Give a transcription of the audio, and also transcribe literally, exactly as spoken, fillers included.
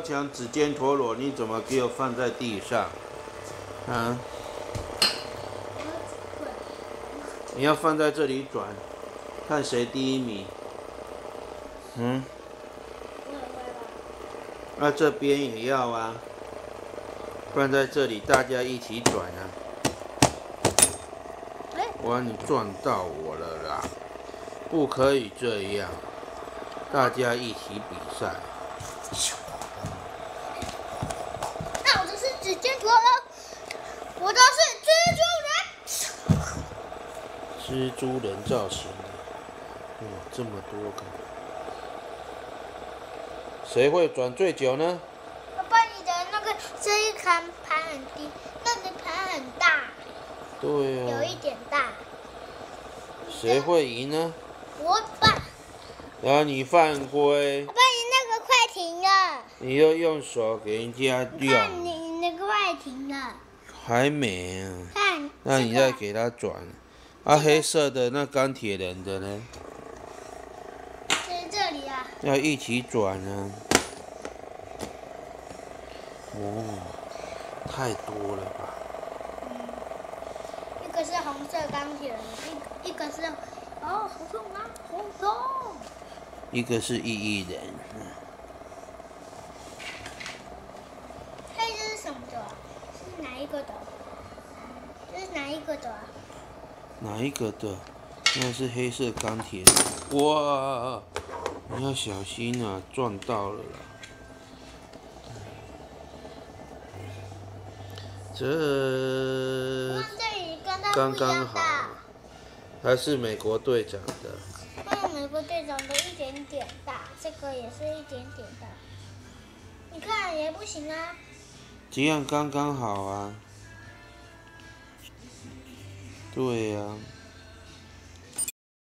抢指尖陀螺，你怎么给我放在地上？啊？你要放在这里转，看谁第一名。嗯？那这边也要啊，放在这里，大家一起转啊。哇，你撞到我了啦！不可以这样，大家一起比赛。 那我的是指尖陀螺，我的是蜘蛛人。 蜘蛛人造型的，哇，这么多个，谁会转最久呢？ 爸爸，你的那个这一盘盘很低，那个盘很大。 对呀、啊。 有一点大。 谁会赢呢？ 我爸。 然后你犯规。 爸爸，你那个快停了。 你又用手给人家掉。 看你那个快停了。 还没啊。 看。 那你再给他转。啊，黑色的那钢铁人的呢？ 在这里啊。 要一起转啊。哦，太多了吧。 一个是红色钢铁人，一一个是，哦，好痛啊，好痛！ 一个是异议人。 嘿，这是什么的？是哪一个的？这是哪一个的？ 哪一个的？那是黑色钢铁人。哇，你要小心啊，撞到了啦。这刚刚好，还是美国队长的。 嗯，美国队长的一点点大，这个也是一点点大。你看也不行啊。 这样刚刚好啊。对呀、啊。